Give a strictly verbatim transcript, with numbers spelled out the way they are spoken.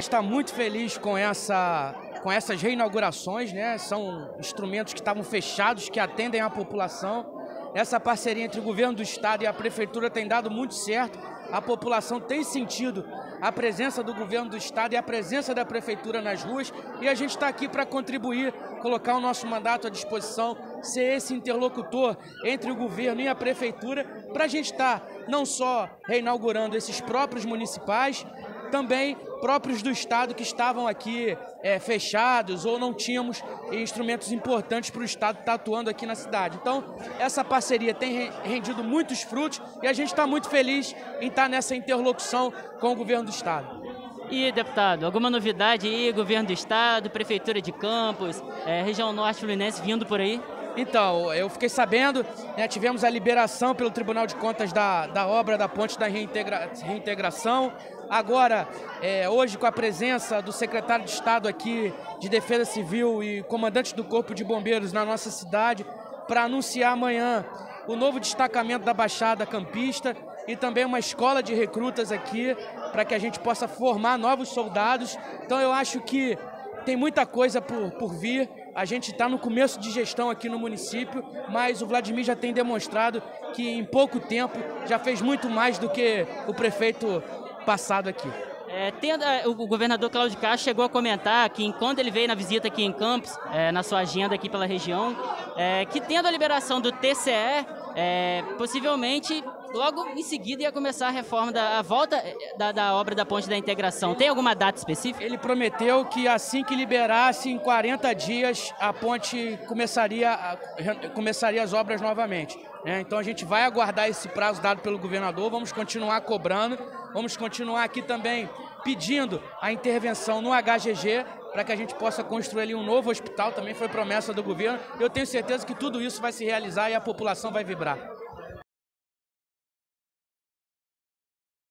está muito feliz com, essa, com essas reinaugurações, né? São instrumentos que estavam fechados, que atendem a população. Essa parceria entre o governo do estado e a prefeitura tem dado muito certo. A população tem sentido a presença do governo do estado e a presença da prefeitura nas ruas, e a gente está aqui para contribuir, colocar o nosso mandato à disposição, ser esse interlocutor entre o governo e a prefeitura, para a gente estar não só reinaugurando esses próprios municipais, também próprios do estado que estavam aqui é, fechados ou não tínhamos instrumentos importantes para o estado estar atuando aqui na cidade. Então, essa parceria tem rendido muitos frutos e a gente está muito feliz em estar nessa interlocução com o governo do estado. E, deputado, alguma novidade aí, governo do estado, prefeitura de Campos, é, região norte fluminense vindo por aí? Então, eu fiquei sabendo, né, tivemos a liberação pelo Tribunal de Contas da, da obra da ponte da reintegra, reintegração. Agora, é, hoje, com a presença do secretário de Estado aqui de Defesa Civil e comandante do Corpo de Bombeiros na nossa cidade, para anunciar amanhã o novo destacamento da Baixada Campista e também uma escola de recrutas aqui, para que a gente possa formar novos soldados. Então, eu acho que tem muita coisa por, por vir. A gente está no começo de gestão aqui no município, mas o Vladimir já tem demonstrado que em pouco tempo já fez muito mais do que o prefeito passado aqui. É, tendo, o governador Cláudio Castro chegou a comentar que quando ele veio na visita aqui em Campos, é, na sua agenda aqui pela região, é, que tendo a liberação do T C E, é, possivelmente logo em seguida ia começar a reforma, da a volta da, da obra da ponte da integração. Tem alguma data específica? Ele prometeu que assim que liberasse, em quarenta dias, a ponte começaria, a, começaria as obras novamente. Né? Então a gente vai aguardar esse prazo dado pelo governador, vamos continuar cobrando, vamos continuar aqui também pedindo a intervenção no H G G, para que a gente possa construir ali um novo hospital, também foi promessa do governo. Eu tenho certeza que tudo isso vai se realizar e a população vai vibrar.